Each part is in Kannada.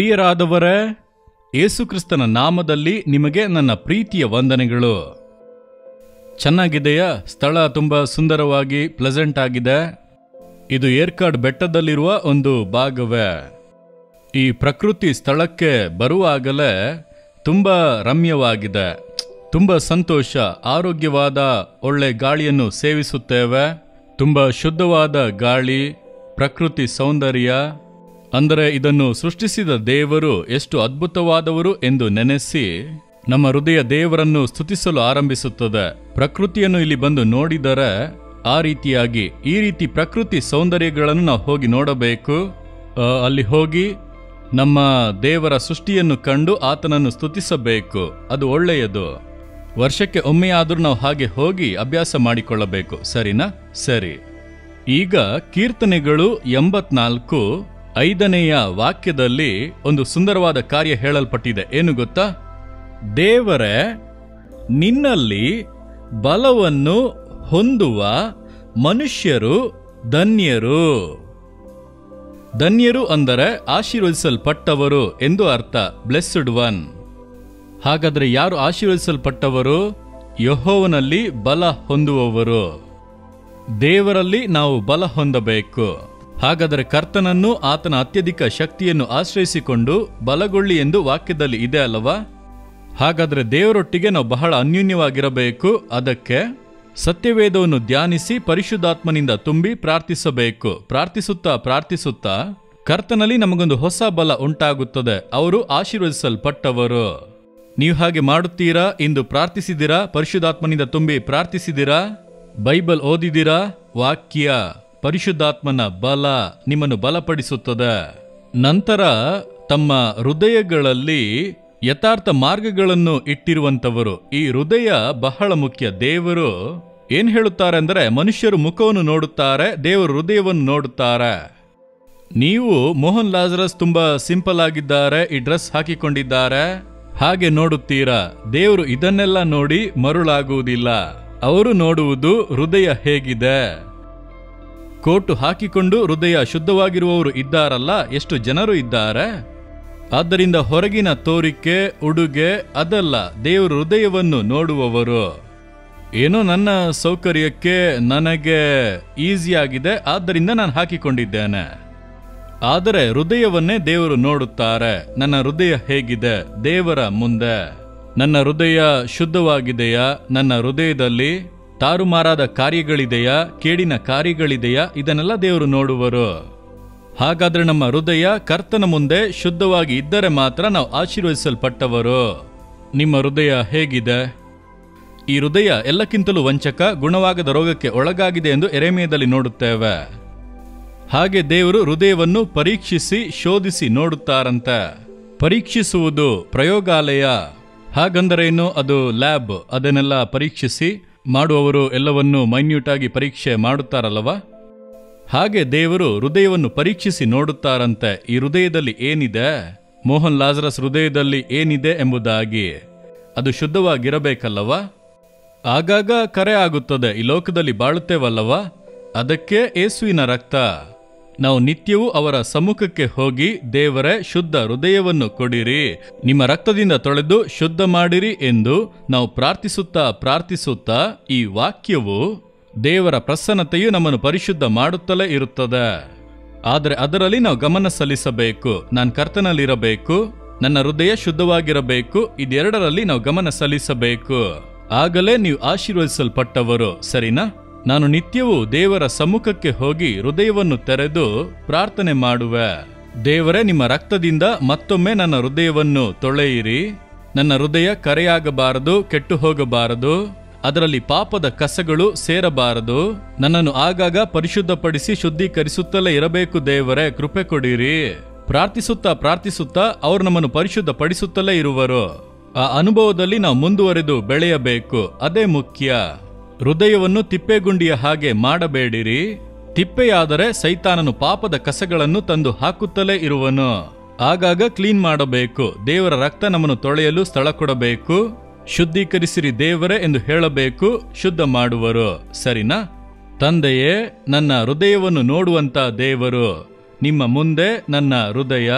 ಪ್ರಿಯರಾದವರೇ, ಯೇಸುಕ್ರಿಸ್ತನ ನಾಮದಲ್ಲಿ ನಿಮಗೆ ನನ್ನ ಪ್ರೀತಿಯ ವಂದನೆಗಳು. ಚೆನ್ನಾಗಿದೆಯಾ? ಸ್ಥಳ ತುಂಬ ಸುಂದರವಾಗಿ ಪ್ಲೆಸೆಂಟ್ ಆಗಿದೆ. ಇದು ಏರ್ಕಾಡ್ ಬೆಟ್ಟದಲ್ಲಿರುವ ಒಂದು ಭಾಗವೇ. ಈ ಪ್ರಕೃತಿ ಸ್ಥಳಕ್ಕೆ ಬರುವಾಗಲೇ ತುಂಬ ರಮ್ಯವಾಗಿದೆ. ತುಂಬ ಸಂತೋಷ. ಆರೋಗ್ಯವಾದ ಒಳ್ಳೆ ಗಾಳಿಯನ್ನು ಸೇವಿಸುತ್ತೇವೆ. ತುಂಬ ಶುದ್ಧವಾದ ಗಾಳಿ, ಪ್ರಕೃತಿ ಸೌಂದರ್ಯ. ಅಂದರೆ ಇದನ್ನು ಸೃಷ್ಟಿಸಿದ ದೇವರು ಎಷ್ಟು ಅದ್ಭುತವಾದವರು ಎಂದು ನೆನೆಸಿ ನಮ್ಮ ಹೃದಯ ದೇವರನ್ನು ಸ್ತುತಿಸಲು ಆರಂಭಿಸುತ್ತದೆ. ಪ್ರಕೃತಿಯನ್ನು ಇಲ್ಲಿ ಬಂದು ನೋಡಿದರೆ ಈ ರೀತಿ ಪ್ರಕೃತಿ ಸೌಂದರ್ಯಗಳನ್ನು ನಾವು ಹೋಗಿ ನೋಡಬೇಕು. ಅಲ್ಲಿ ಹೋಗಿ ನಮ್ಮ ದೇವರ ಸೃಷ್ಟಿಯನ್ನು ಕಂಡು ಆತನನ್ನು ಸ್ತುತಿಸಬೇಕು. ಅದು ಒಳ್ಳೆಯದು. ವರ್ಷಕ್ಕೆ ಒಮ್ಮೆಯಾದರೂ ನಾವು ಹಾಗೆ ಹೋಗಿ ಅಭ್ಯಾಸ ಮಾಡಿಕೊಳ್ಳಬೇಕು. ಸರಿನಾ? ಸರಿ. ಈಗ ಕೀರ್ತನೆಗಳು 84 5ನೇಯ ವಾಕ್ಯದಲ್ಲಿ ಒಂದು ಸುಂದರವಾದ ಕಾರ್ಯ ಹೇಳಲ್ಪಟ್ಟಿದೆ. ಏನು ಗೊತ್ತಾ? ದೇವರೇ, ನಿನ್ನಲ್ಲಿ ಬಲವನ್ನು ಹೊಂದುವ ಮನುಷ್ಯರು ಧನ್ಯರು. ಧನ್ಯರು ಅಂದರೆ ಆಶೀರ್ವದಿಸಲ್ಪಟ್ಟವರು ಎಂದು ಅರ್ಥ. Blessed one. ಹಾಗಾದರೆ ಯಾರು ಆಶೀರ್ವದಿಸಲ್ಪಟ್ಟವರು? ಯೆಹೋವನಲ್ಲಿ ಬಲ ಹೊಂದುವವರು. ದೇವರಲ್ಲಿ ನಾವು ಬಲ ಹೊಂದಬೇಕು. ಹಾಗಾದರೆ ಕರ್ತನನ್ನು, ಆತನ ಅತ್ಯಧಿಕ ಶಕ್ತಿಯನ್ನು ಆಶ್ರಯಿಸಿಕೊಂಡು ಬಲಗೊಳ್ಳಿ ಎಂದು ವಾಕ್ಯದಲ್ಲಿ ಇದೆ ಅಲ್ಲವಾ? ಹಾಗಾದರೆ ದೇವರೊಟ್ಟಿಗೆ ನಾವು ಬಹಳ ಅನ್ಯೂನ್ಯವಾಗಿರಬೇಕು. ಅದಕ್ಕೆ ಸತ್ಯವೇದವನ್ನು ಧ್ಯಾನಿಸಿ ಪರಿಶುದ್ಧಾತ್ಮನಿಂದ ತುಂಬಿ ಪ್ರಾರ್ಥಿಸಬೇಕು. ಪ್ರಾರ್ಥಿಸುತ್ತಾ ಕರ್ತನಲ್ಲಿ ನಮಗೊಂದು ಹೊಸ ಬಲ ಉಂಟಾಗುತ್ತದೆ. ಅವರು ಆಶೀರ್ವದಿಸಲ್ಪಟ್ಟವರು. ನೀವು ಹಾಗೆ ಮಾಡುತ್ತೀರಾ? ಇಂದು ಪ್ರಾರ್ಥಿಸಿದಿರಾ? ಪರಿಶುದ್ಧಾತ್ಮನಿಂದ ತುಂಬಿ ಪ್ರಾರ್ಥಿಸಿದಿರಾ? ಬೈಬಲ್ ಓದಿದಿರಾ? ವಾಕ್ಯ, ಪರಿಶುದ್ಧಾತ್ಮನ ಬಲ ನಿಮ್ಮನ್ನು ಬಲಪಡಿಸುತ್ತದೆ. ನಂತರ ತಮ್ಮ ಹೃದಯಗಳಲ್ಲಿ ಯಥಾರ್ಥ ಮಾರ್ಗಗಳನ್ನು ಇಟ್ಟಿರುವಂತವರು. ಈ ಹೃದಯ ಬಹಳ ಮುಖ್ಯ. ದೇವರು ಏನ್ ಹೇಳುತ್ತಾರೆ ಅಂದರೆ, ಮನುಷ್ಯರು ಮುಖವನ್ನು ನೋಡುತ್ತಾರೆ, ದೇವರು ಹೃದಯವನ್ನು ನೋಡುತ್ತಾರೆ. ನೀವು ಮೋಹನ್ ಲಾಜರಸ್ ತುಂಬಾ ಸಿಂಪಲ್ ಆಗಿದ್ದಾರೆ, ಈ ಡ್ರೆಸ್ ಹಾಕಿಕೊಂಡಿದ್ದಾರೆ, ಹಾಗೆ ನೋಡುತ್ತೀರಾ. ದೇವರು ಇದನ್ನೆಲ್ಲ ನೋಡಿ ಮರುಳಾಗುವುದಿಲ್ಲ. ಅವರು ನೋಡುವುದು ಹೃದಯ ಹೇಗಿದೆ. ಕೋಟು ಹಾಕಿಕೊಂಡು ಹೃದಯ ಶುದ್ಧವಾಗಿರುವವರು ಇದ್ದಾರಲ್ಲ, ಎಷ್ಟು ಜನರು ಇದ್ದಾರೆ. ಆದ್ದರಿಂದ ಹೊರಗಿನ ತೋರಿಕೆ, ಉಡುಗೆ ಅದಲ್ಲ, ದೇವರು ಹೃದಯವನ್ನು ನೋಡುವವರು. ಏನೋ ನನ್ನ ಸೌಕರ್ಯಕ್ಕೆ, ನನಗೆ ಈಸಿಯಾಗಿದೆ, ಆದ್ದರಿಂದ ನಾನು ಹಾಕಿಕೊಂಡಿದ್ದೇನೆ. ಆದರೆ ಹೃದಯವನ್ನೇ ದೇವರು ನೋಡುತ್ತಾರೆ. ನನ್ನ ಹೃದಯ ಹೇಗಿದೆ ದೇವರ ಮುಂದೆ? ನನ್ನ ಹೃದಯ ಶುದ್ಧವಾಗಿದೆಯಾ? ನನ್ನ ಹೃದಯದಲ್ಲಿ ತಾರುಮಾರಾದ ಕಾರ್ಯಗಳಿದೆಯಾ? ಕೇಡಿನ ಕಾರ್ಯಗಳಿದೆಯಾ? ಇದನ್ನೆಲ್ಲ ದೇವರು ನೋಡುವರು. ಹಾಗಾದ್ರೆ ನಮ್ಮ ಹೃದಯ ಕರ್ತನ ಮುಂದೆ ಶುದ್ಧವಾಗಿ ಇದ್ದರೆ ಮಾತ್ರ ನಾವು ಆಶೀರ್ವದಿಸಲ್ಪಟ್ಟವರು. ನಿಮ್ಮ ಹೃದಯ ಹೇಗಿದೆ? ಈ ಹೃದಯ ಎಲ್ಲಕ್ಕಿಂತಲೂ ವಂಚಕ, ಗುಣವಾಗದ ರೋಗಕ್ಕೆ ಒಳಗಾಗಿದೆ ಎಂದು ಯೆರೆಮೀಯದಲ್ಲಿ ನೋಡುತ್ತೇವೆ. ಹಾಗೆ ದೇವರು ಹೃದಯವನ್ನು ಪರೀಕ್ಷಿಸಿ ಶೋಧಿಸಿ ನೋಡುತ್ತಾರಂತೆ. ಪರೀಕ್ಷಿಸುವುದು ಪ್ರಯೋಗಾಲಯ. ಹಾಗಂದರೇನು? ಅದು ಲ್ಯಾಬ್. ಅದನ್ನೆಲ್ಲ ಪರೀಕ್ಷಿಸಿ ಮಾಡುವವರು ಎಲ್ಲವನ್ನೂ ಮೈನ್ಯೂಟ್ ಆಗಿ ಪರೀಕ್ಷೆ ಮಾಡುತ್ತಾರಲ್ಲವಾ? ಹಾಗೆ ದೇವರು ಹೃದಯವನ್ನು ಪರೀಕ್ಷಿಸಿ ನೋಡುತ್ತಾರಂತೆ. ಈ ಹೃದಯದಲ್ಲಿ ಏನಿದೆ? ಮೋಹನ್ ಲಾಜರಸ್ ಹೃದಯದಲ್ಲಿ ಏನಿದೆ ಎಂಬುದಾಗಿ. ಅದು ಶುದ್ಧವಾಗಿರಬೇಕಲ್ಲವಾ? ಆಗಾಗ ಕರೆ ಆಗುತ್ತದೆ. ಈ ಲೋಕದಲ್ಲಿ ಬಾಳುತ್ತೇವಲ್ಲವಾ? ಅದಕ್ಕೆ ಯೇಸುವಿನ ರಕ್ತ. ನಾವು ನಿತ್ಯವೂ ಅವರ ಸಮ್ಮುಖಕ್ಕೆ ಹೋಗಿ, ದೇವರೇ, ಶುದ್ಧ ಹೃದಯವನ್ನು ಕೊಡಿರಿ, ನಿಮ್ಮ ರಕ್ತದಿಂದ ತೊಳೆದು ಶುದ್ಧ ಮಾಡಿರಿ ಎಂದು ನಾವು ಪ್ರಾರ್ಥಿಸುತ್ತಾ ಈ ವಾಕ್ಯವು, ದೇವರ ಪ್ರಸನ್ನತೆಯು ನಮ್ಮನ್ನು ಪರಿಶುದ್ಧ ಮಾಡುತ್ತಲೇ ಇರುತ್ತದೆ. ಆದರೆ ಅದರಲ್ಲಿ ನಾವು ಗಮನ ಸಲ್ಲಿಸಬೇಕು. ನಾನು ಕರ್ತನಲ್ಲಿರಬೇಕು, ನನ್ನ ಹೃದಯ ಶುದ್ಧವಾಗಿರಬೇಕು. ಇದೆರಡರಲ್ಲಿ ನಾವು ಗಮನ ಸಲ್ಲಿಸಬೇಕು. ಆಗಲೇ ನೀವು ಆಶೀರ್ವದಿಸಲ್ಪಟ್ಟವರು. ಸರಿನಾ? ನಾನು ನಿತ್ಯವೂ ದೇವರ ಸಮ್ಮುಖಕ್ಕೆ ಹೋಗಿ ಹೃದಯವನ್ನು ತೆರೆದು ಪ್ರಾರ್ಥನೆ ಮಾಡುವೆ. ದೇವರೇ, ನಿಮ್ಮ ರಕ್ತದಿಂದ ಮತ್ತೊಮ್ಮೆ ನನ್ನ ಹೃದಯವನ್ನು ತೊಳೆಯಿರಿ. ನನ್ನ ಹೃದಯ ಕರೆಯಾಗಬಾರದು, ಕೆಟ್ಟು ಹೋಗಬಾರದು. ಅದರಲ್ಲಿ ಪಾಪದ ಕಸಗಳು ಸೇರಬಾರದು. ನನ್ನನ್ನು ಆಗಾಗ ಪರಿಶುದ್ಧಪಡಿಸಿ ಶುದ್ಧೀಕರಿಸುತ್ತಲೇ ಇರಬೇಕು. ದೇವರೇ, ಕೃಪೆ ಕೊಡಿರಿ. ಪ್ರಾರ್ಥಿಸುತ್ತಾ ಅವರು ನಮ್ಮನ್ನು ಪರಿಶುದ್ಧಪಡಿಸುತ್ತಲೇ ಇರುವರು. ಆ ಅನುಭವದಲ್ಲಿ ನಾವು ಮುಂದುವರೆದು ಬೆಳೆಯಬೇಕು. ಅದೇ ಮುಖ್ಯ. ಹೃದಯವನ್ನು ತಿಪ್ಪೆಗುಂಡಿಯ ಹಾಗೆ ಮಾಡಬೇಡಿರಿ. ತಿಪ್ಪೆಯಾದರೆ ಸೈತಾನನು ಪಾಪದ ಕಸಗಳನ್ನು ತಂದು ಹಾಕುತ್ತಲೇ ಇರುವನು. ಆಗಾಗ ಕ್ಲೀನ್ ಮಾಡಬೇಕು. ದೇವರ ರಕ್ತ ನಮ್ಮನ್ನು ತೊಳೆಯಲು ಸ್ಥಳ ಕೊಡಬೇಕು. ಶುದ್ಧೀಕರಿಸಿರಿ ದೇವರೇ ಎಂದು ಹೇಳಬೇಕು. ಶುದ್ಧ ಮಾಡುವರು. ಸರಿನಾ? ತಂದೆಯೇ, ನನ್ನ ಹೃದಯವನ್ನು ನೋಡುವಂತ ದೇವರು, ನಿಮ್ಮ ಮುಂದೆ ನನ್ನ ಹೃದಯ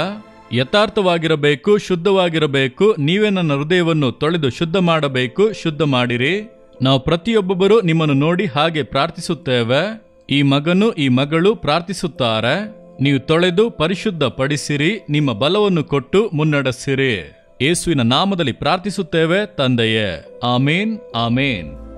ಯಥಾರ್ಥವಾಗಿರಬೇಕು, ಶುದ್ಧವಾಗಿರಬೇಕು. ನೀವೇ ನನ್ನ ಹೃದಯವನ್ನು ತೊಳೆದು ಶುದ್ಧ ಮಾಡಬೇಕು, ಶುದ್ಧ ಮಾಡಿರಿ. ನಾವು ಪ್ರತಿಯೊಬ್ಬೊಬ್ಬರು ನಿಮ್ಮನ್ನು ನೋಡಿ ಹಾಗೆ ಪ್ರಾರ್ಥಿಸುತ್ತೇವೆ. ಈ ಮಗನು ಈ ಮಗಳು ಪ್ರಾರ್ಥಿಸುತ್ತಾರೆ. ನೀವು ತೊಳೆದು ಪರಿಶುದ್ಧ ಪಡಿಸಿರಿ, ನಿಮ್ಮ ಬಲವನ್ನು ಕೊಟ್ಟು ಮುನ್ನಡೆಸಿರಿ. ಯೇಸುವಿನ ನಾಮದಲ್ಲಿ ಪ್ರಾರ್ಥಿಸುತ್ತೇವೆ ತಂದೆಯೇ. ಆಮೇನ್, ಆಮೇನ್.